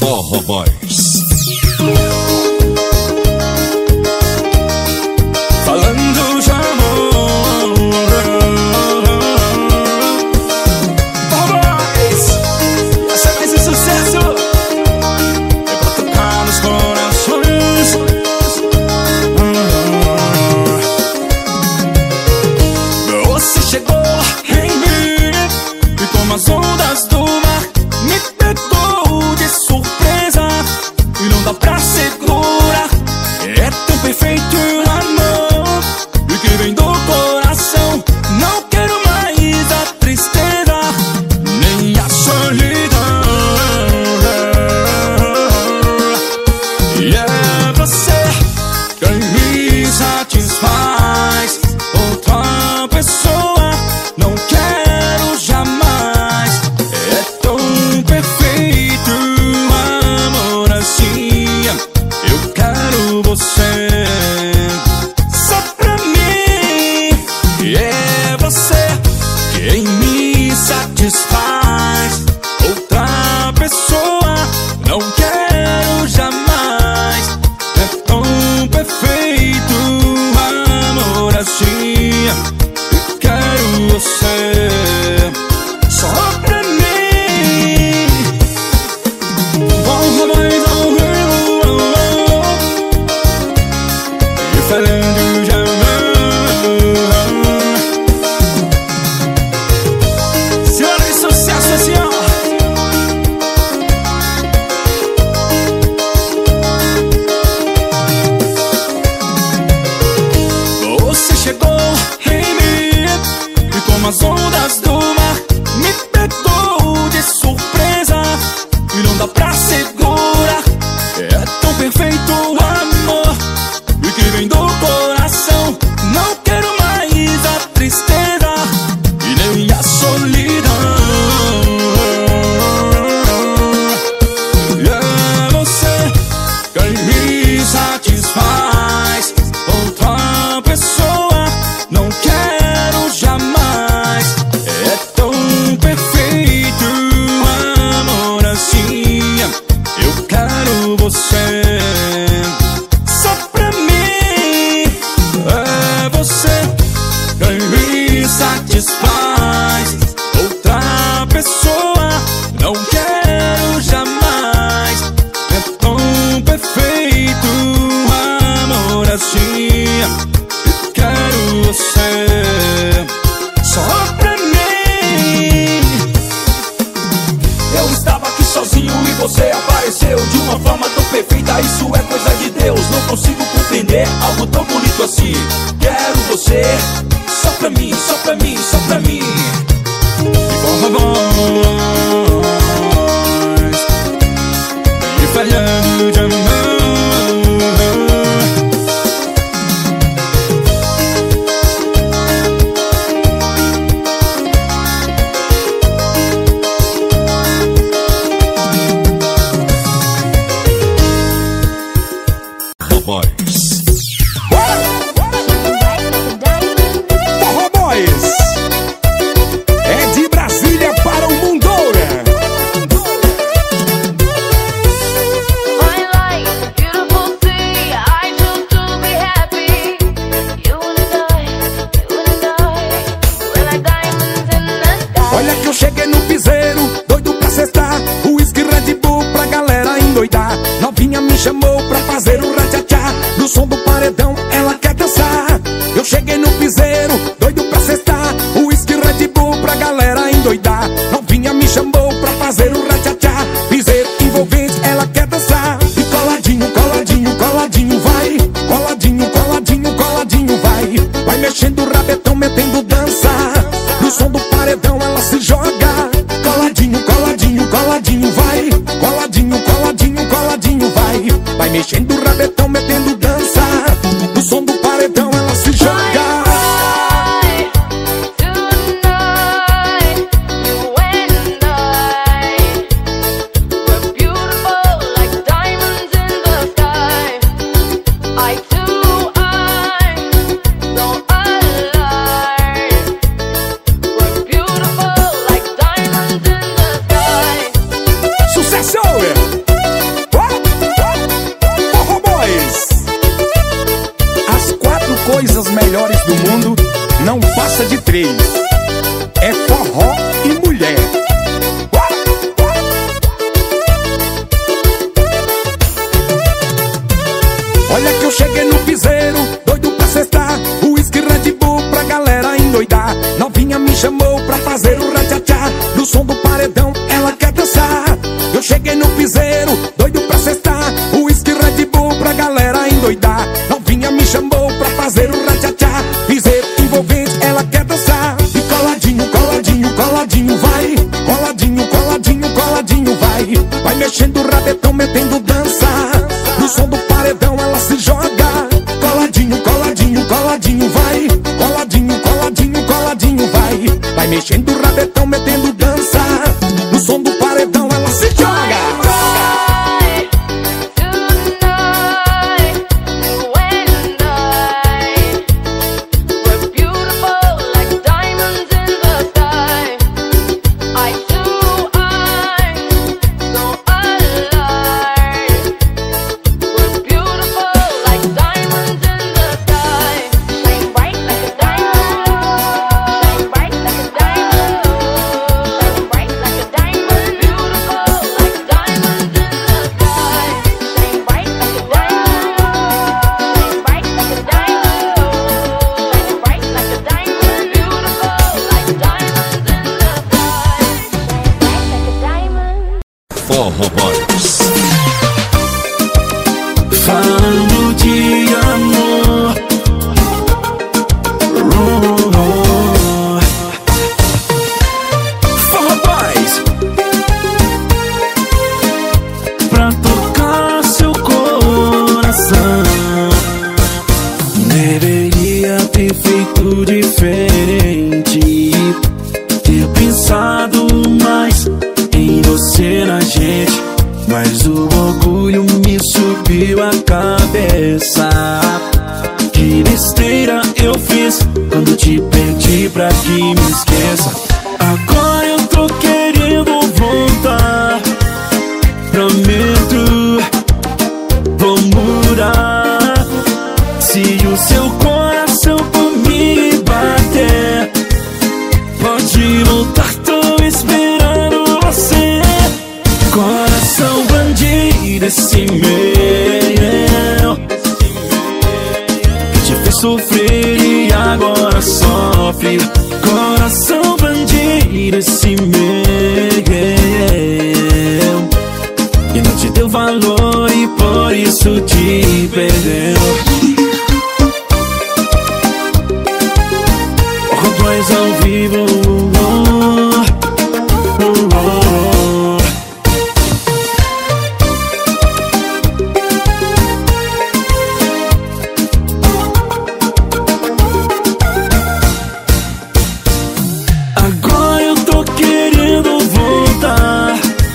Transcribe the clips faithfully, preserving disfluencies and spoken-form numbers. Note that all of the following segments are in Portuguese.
Forró Boys. Falando de amor, Forró Boys. Essa é mais um sucesso. É pra tocar nos corações. Você chegou em mim e como as ondas do mar me pegou de surpresa e não dá pra segurar. É tão perfeito o amor e que vem do coração. Não quero mais a tristeza nem a solidão. E é você quem me satisfaz. Outra pessoa não quero jamais. É tão perfeito amor assim. Eu quero você só pra mim. E é você quem me satisfaz. Outra pessoa não quero jamais. É tão perfeito amor assim. Eu quero você só pra mim. Forró Boys ao vivo. E falando de amor. Senhora de sucesso assim, ó. Você chegou em mim e como as ondas do mar me pegou de surpresa e não dá pra segurar. É tão perfeito o amor e que vem do coração. Não quero mais a tristeza e nem a solidão. E é você quem me satisfaz. Outra pessoa não quero jamais. É tão perfeito amor assim. Eu quero você só pra mim. É você quem me satisfaz. Outra pessoa não quero jamais. É tão perfeito amor assim. Eu quero você só pra mim. Eu estava aqui sozinho e você apareceu de uma forma tão perfeita. Isso é coisa de Deus. Não consigo compreender algo tão bonito assim. Quero você só pra mim, só pra mim, só pra mim. Forró Boys. E falando de amor. Boys. Forró Boys é de Brasília para o Mundoura. Olha que eu cheguei no piseiro, doido pra cestar, o uísque Red Bull pra galera endoidar. Novinha me chamou pra fazer o ratchatá, no som do paredão ela quer dançar. Eu cheguei no piseiro, doido pra cestar, o uísque Red Bull pra galera endoidar. Novinha me chamou pra fazer o ratchatá, piseiro envolvente ela quer dançar. E coladinho, coladinho, coladinho vai, coladinho, coladinho, coladinho vai. Vai mexendo o rabetão, metendo dança, no som do paredão ela se joga. Coladinho, coladinho, coladinho vai, coladinho, coladinho, coladinho vai. Vai três. É forró e mulher. Olha que eu cheguei no piseiro, doido pra cestar, uísque Red Bull pra galera endoidar. Novinha me chamou pra fazer o ratchachá, no som do paredão ela quer dançar. Eu cheguei no piseiro, doido pra cestar, uísque Red Bull pra galera endoidar. Novinha me chamou pra fazer o ratchachá, piseiro envolvente ela quer dançar. E coladinho, coladinho, coladinho vai, coladinho, coladinho, coladinho vai. Vai mexendo o rabetão, metendo dança, no som do paredão ela se joga. Coladinho, coladinho, coladinho vai, coladinho, coladinho, coladinho vai. Vai mexendo o rabetão, metendo dança, no som do paredão ela se joga. Forró Boys. Falando de amor, oh, oh. Forró Boys, pra tocar seu coração. Deveria ter feito diferente, ter pensado mais em você, na gente, mas o orgulho me subiu a cabeça. Que besteira eu fiz quando te pedi pra que me esqueça. Agora eu tô querendo voltar, prometo, vou mudar. Se o seu coração por mim bater, pode voltar, tô esperando você. Coração bandido esse meu, que te fez sofrer e agora sofre. Coração bandido esse meu, que não te deu valor e por isso te perdeu. Voz ao vivo, oh, oh, oh. Agora eu tô querendo voltar,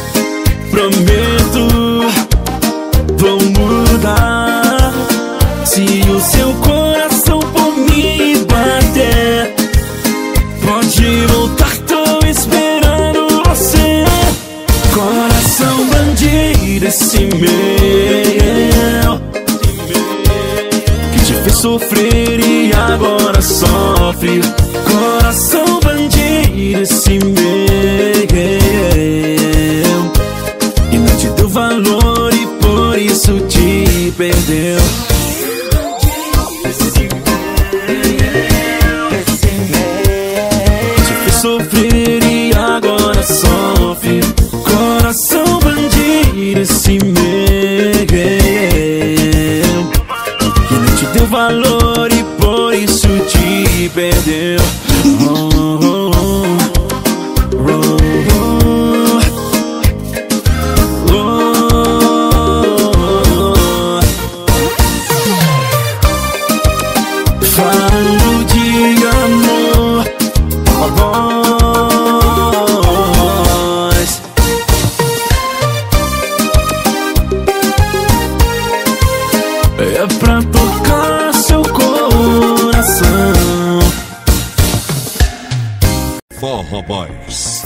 prometo, vou mudar. Se o seu coração por mim bater, pode voltar, tô esperando você. Coração bandido esse meu, que te fez sofrer e agora sofre. Coração bandido esse meu, que não te deu valor e por isso te perdeu. Sofrer e agora sofre. Coração bandido esse meu, que não te deu valor e por isso te perdeu. Oh, oh, oh, oh, oh, oh. Falando de amor, voz. É pra tocar seu coração. Forró Boys.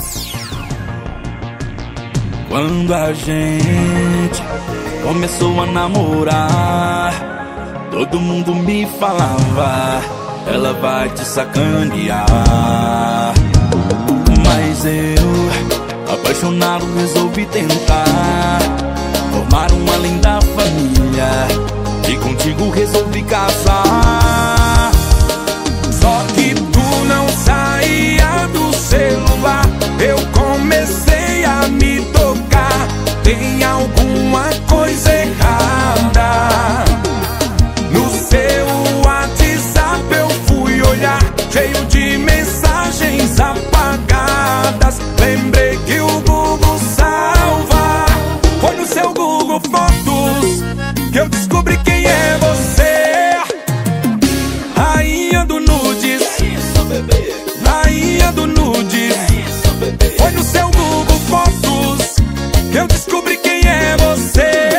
Quando a gente começou a namorar, todo mundo me falava, ela vai te sacanear. Mas eu, apaixonado, resolvi tentar formar uma linda família e contigo resolvi casar. Só que tu não saía do celular, eu comecei a me tocar. Tem alguma coisa errada. No seu WhatsApp eu fui olhar, cheio de mensagens apagadas. Lembrei que o Google salva. Foi no seu Google Fotos que eu descobri quem é você. Rainha do nudes, rainha do nudes. Foi no seu Google Fotos que eu descobri quem é você.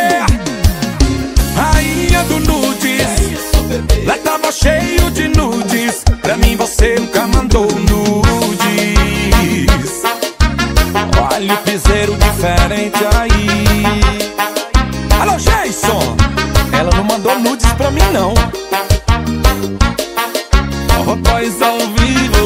Rainha do nudes, lá tava cheio de nudes. Pra mim você nunca mandou nudes. Olha o piseiro diferente aí. Alô, Jason, ela não mandou nudes pra mim não. Forró ao vivo.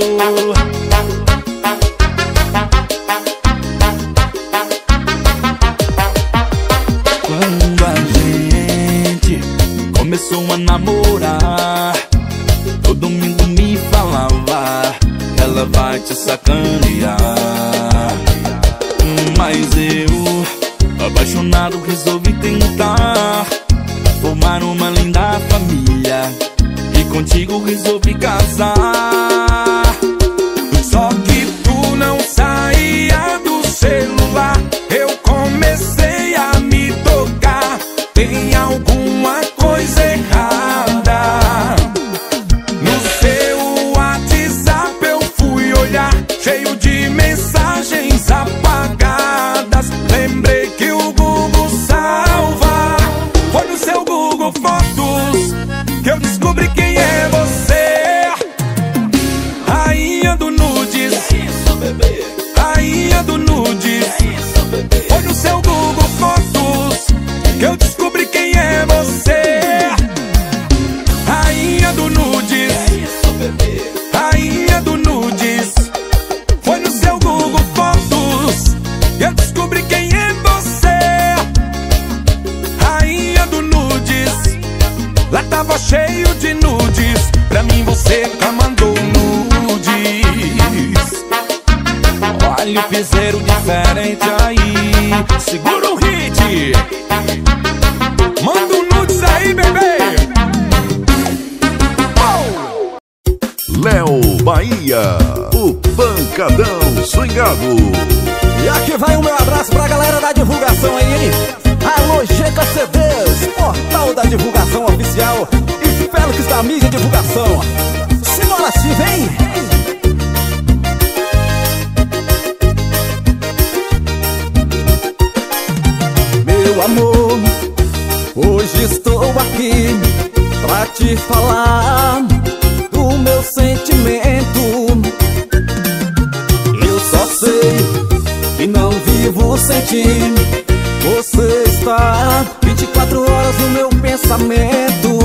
Quando a gente começou a namorar, todo mundo me falava, ela vai te sacanear. Mas eu, apaixonado, resolvi tentar formar uma linda família e contigo resolvi casar. Só que tu não saía do celular, eu comecei a me tocar. Tem alguma coisa errada. No seu WhatsApp eu fui olhar, cheio de mensagens apagadas. Lembrei que o Google salva. Foi no seu Google Fotos que eu descobri quem é você. Rainha do nudes, rainha do nudes. Foi no seu Google Fotos que eu descobri quem é você. Rainha do nudes, rainha do nudes. Foi no seu Google Fotos que eu descobri quem é você. Rainha do nudes, lá tava cheio de nudes. Pra mim você nunca mandou nudes. Olha o piseiro diferente aí. Segura o hit, manda um nudes aí, bebê. Oh! Léo Bahia, o pancadão swingado. E aqui vai o meu abraço pra galera da divulgação aí, hein? Alô, G K C Ds, portal da divulgação oficial, e Félix da mídia divulgação. Simbora assim, vem! Meu amor, hoje estou aqui pra te falar do meu sentimento. Eu só sei que não vivo sem ti. Você está vinte e quatro horas no meu pensamento.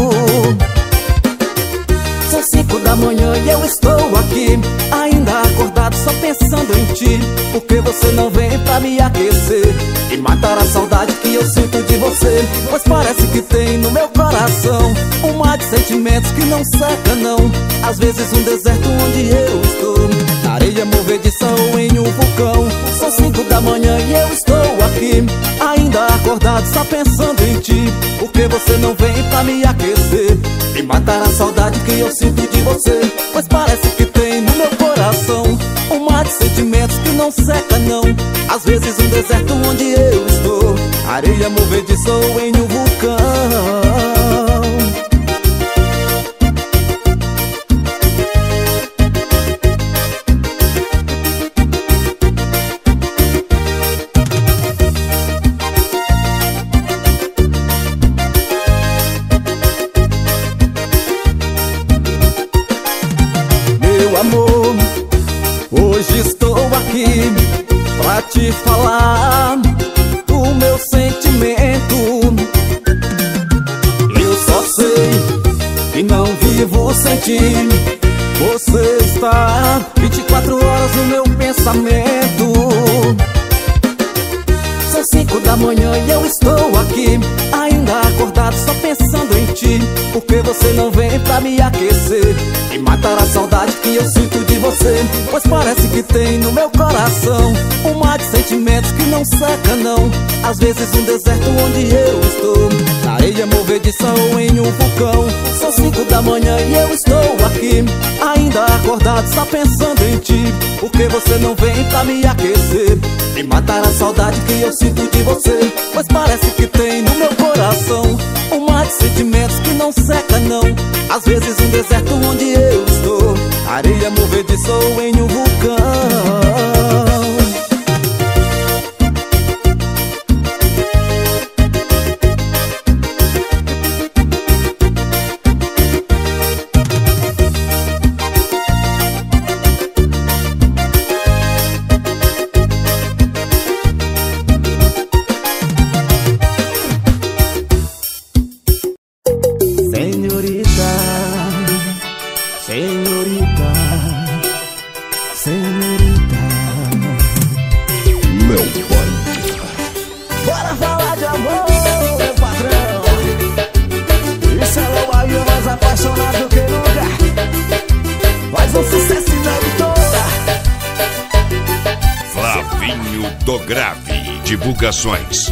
São cinco da manhã e eu estou aqui, ainda acordado, só pensando em ti. Porque você não vem pra me aquecer e matar a saudade que eu sinto de você. Pois parece que tem no meu coração um mar de sentimentos que não seca não. Às vezes um deserto onde eu estou, na areia movediça ou em um vulcão. São cinco da manhã e eu estou aqui, ainda acordado, só pensando em ti. Porque você não vem pra me aquecer e matar a saudade que eu sinto de você. Pois parece que tem no meu coração um mar de sentimentos que não seca não. Às vezes um deserto onde eu estou, areia movediça ou em um vulcão. Amor, hoje estou aqui pra te falar do meu sentimento. vivo sem ti. Você está vinte e quatro horas no meu pensamento. São cinco da manhã e eu estou aqui, ainda acordado só pensando em ti. Porque você não vem pra me aquecer e matar a saudade que eu sinto de você. Pois parece que tem no meu coração um mar de sentimentos que não seca não. Às vezes um deserto onde eu estou, na areia movediça ou em um vulcão. São cinco da manhã e eu estou aqui, ainda acordado só pensando em ti. Porque você não vem pra me aquecer e matar a saudade que eu sinto de você. Pois parece que tem no meu coração um mar de sentimentos que não seca não. Às vezes um deserto onde eu estou, areia movediça ou em um vulcão. Do Grave Divulgações.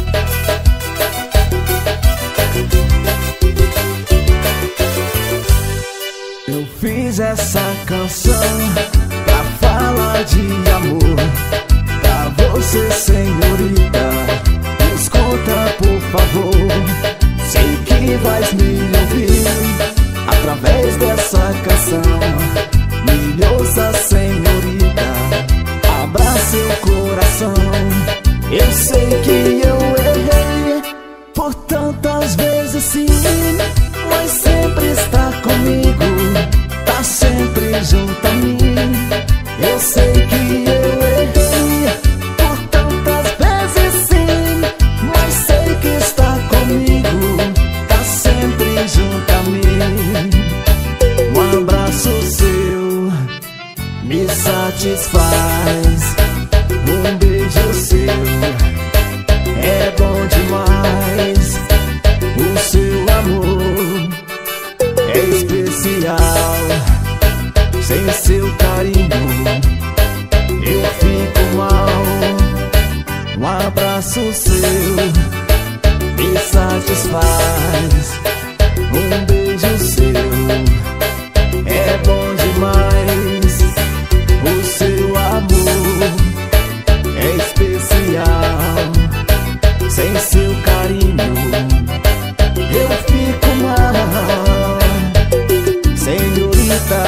Eu fiz essa canção pra falar de amor pra você, senhorita. Escuta, por favor. Sei que vais me ouvir através dessa canção. Me ouça, senhorita, abra seu coração. Eu sei que eu errei por tantas vezes sim, mas sempre está comigo, tá sempre junto a mim. Eu sei que eu errei por tantas vezes sim, mas sei que está comigo, tá sempre junto a mim. Um abraço seu me satisfaz, um beijo seu é bom demais. O seu amor é especial, sem seu carinho eu fico mal. Um abraço seu me satisfaz, um beijo seu é bom demais. O seu amor é especial, sem seu carinho eu fico mal. Senhorita,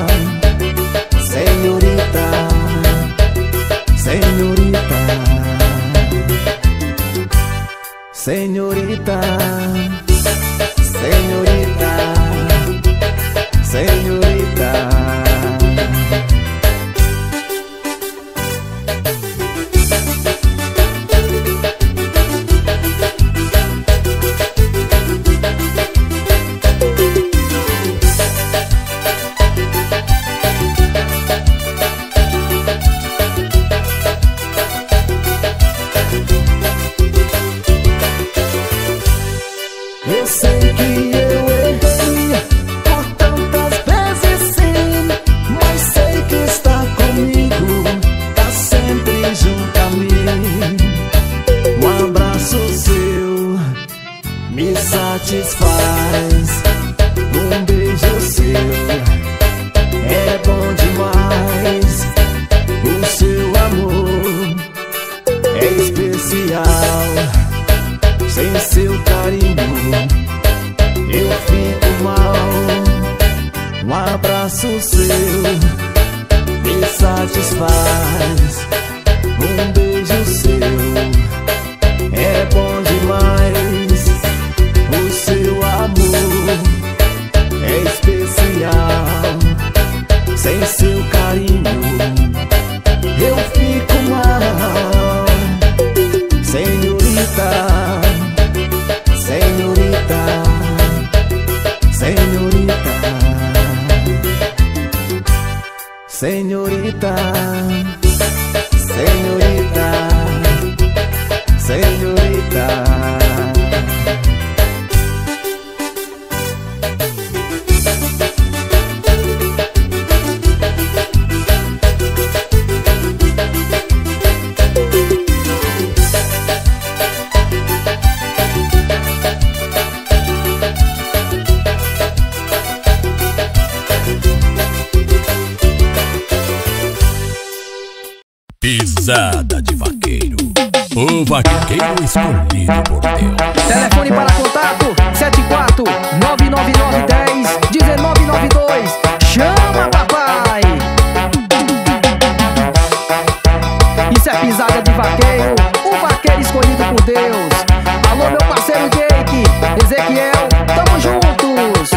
senhorita, senhorita, senhorita, senhorita, senhorita. Eu sei que eu errei por tantas vezes sim, mas sei que está comigo, tá sempre junto a mim. Um abraço seu me satisfaz, um beijo seu é bom demais. O seu amor é especial, sem seu carinho eu fico mal. Um abraço seu me satisfaz, um beijo seu é bom demais. O seu amor é especial, sem seu carinho eu fico mal. Senhorita, senhorita, senhorita. doida. Pisada de vaqueiro, o vaqueiro escolhido por Deus. Telefone para contato sete quatro nove nove nove um zero um nove nove dois. Chama, papai! Isso é pisada de vaqueiro, o vaqueiro escolhido por Deus. Alô, meu parceiro Jake, Ezequiel, tamo juntos!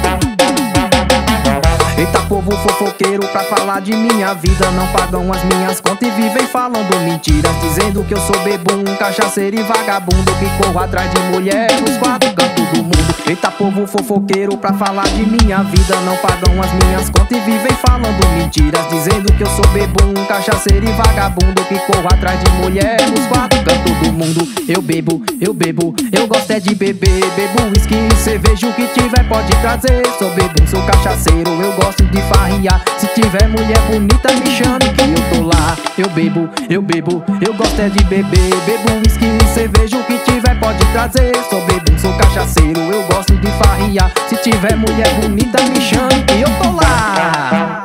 Eita, povo fofoqueiro, pra falar de minha vida não pagam as minhas contas e vivem falando mentiras, dizendo que eu sou bebum, cachaceiro e vagabundo, que corro atrás de mulher nos quatro cantos do mundo. Eita, povo fofoqueiro, pra falar de minha vida não pagam as minhas contas e vivem falando mentiras, dizendo que eu sou bebum, cachaceiro e vagabundo, que corro atrás de mulher nos quatro cantos do mundo. Eu bebo, eu bebo, eu gosto é de beber, bebo whisky, cerveja, o que tiver pode trazer. Sou bebum, sou cachaceiro, eu gosto de farriar. Se tiver mulher bonita me chame que eu tô lá. Eu bebo, eu bebo, eu gosto é de beber, bebo whisky e cerveja, o que tiver pode trazer. Sou bebum, sou cachaceiro, eu gosto de farriar. Se tiver mulher bonita me chame que eu tô lá.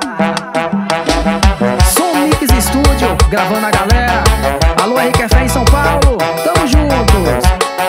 Som Mix Studio, gravando a galera. Alô, R Café em São Paulo, tamo juntos.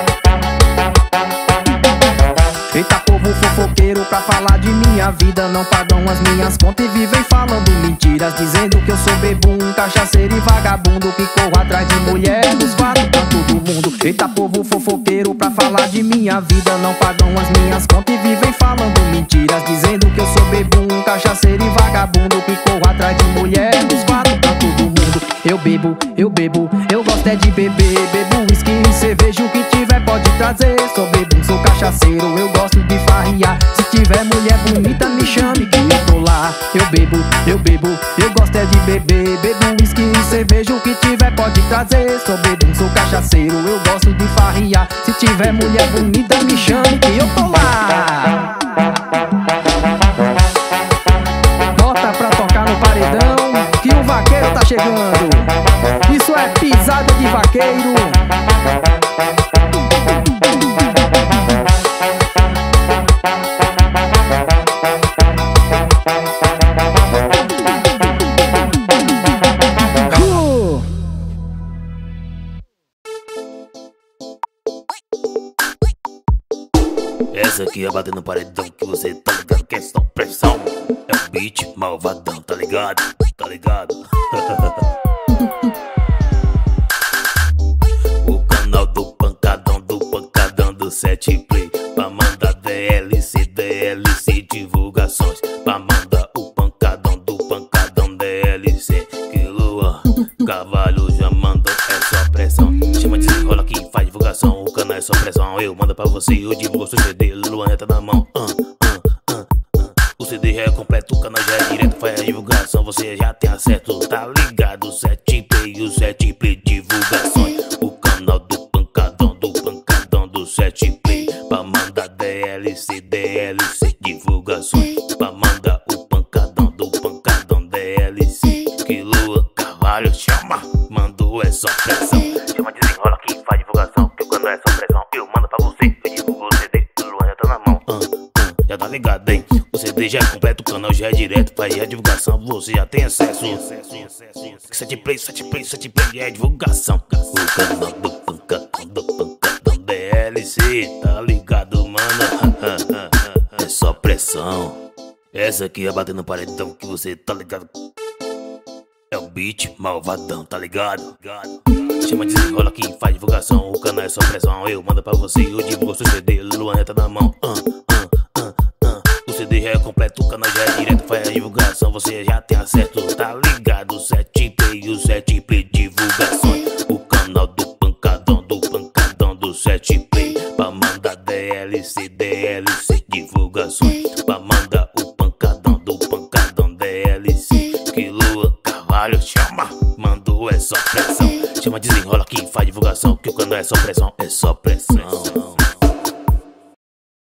Eita, povo fofoqueiro, pra falar de minha vida não pagam as minhas contas e vivem falando mentiras, dizendo que eu sou bebum, cachaceiro e vagabundo, que corro atrás de mulher dos quatro cantos do mundo. Eita, povo fofoqueiro, pra falar de minha vida não pagam as minhas contas e vivem falando mentiras, dizendo que eu sou bebum, cachaceiro e vagabundo, que corro atrás de mulher dos quatro cantos do mundo. Eu bebo, eu bebo, eu gosto é de beber, bebo whisky e cerveja, o que tiver pode trazer. Sou bebum, sou cachaceiro, eu gosto de farriar. Se tiver mulher bonita me chame que eu tô lá. Eu bebo, eu bebo, eu gosto é de beber, bebo whisky e cerveja, o que tiver pode trazer. Sou bebum, sou cachaceiro, eu gosto de farriar. Se tiver mulher bonita me chame que eu tô lá. Bota pra tocar no paredão que o vaqueiro tá chegando. Isso é pisada de vaqueiro. Essa aqui é batendo no paredão que você tá ligado que é só pressão. É o beat malvadão, tá ligado? Tá ligado? O canal do pancadão, do pancadão do sete play, pra mandar D L C, D L C divulgações, pra mandar o pancadão do pancadão D L C. Que Luan, Carvalho já mandou, é só pressão. Chama de desenrola que faz divulgação, o canal é só pressão. Eu mando pra você, eu divulgo seu C D, Luan já tá na mão. uh, uh, uh, uh. O C D já é completo, o canal já é direto, faz a divulgação, você já tem acesso, tá ligado? sete play, o sete play divulgações. O canal do pancadão, do pancadão do sete play, pra mandar D L C, D L C divulgações, pra mandar o pancadão do pancadão D L C. Que Lua, Carvalho, chama, mandou é só pressão. Chama de desenrola que faz divulgação, que o canal é só pressão. Eu mando pra você, eu divulgo o C D, o Luan já tá na mão. uh, uh, Já tá ligado, hein? O C D já é completo, o canal já é direto, faz a divulgação, você já tem acesso. sete play, sete play, sete play é divulgação. O canal do pancadão, do pancadão D L C, tá ligado, mano? É só pressão. Essa aqui é batendo no paredão que você tá ligado. É o beat malvadão, tá ligado? Chama de desenrola que faz divulgação, o canal é só pressão. Eu mando pra você, eu divulgo seu C D, Luan já tá na mão. uh, uh, uh, uh. O C D já é completo, o canal já é direto, faz a divulgação, você já tem acesso, tá ligado? sete play, o sete play divulgações. O canal do pancadão, do pancadão do sete play, pra mandar D L C, D L C divulgações, pra mandar o pancadão do pancadão D L C. Que Lua, Carvalho, chama, mandou é só pressão. Chama de desenrola que faz divulgação, que quando é só pressão, é só pressão.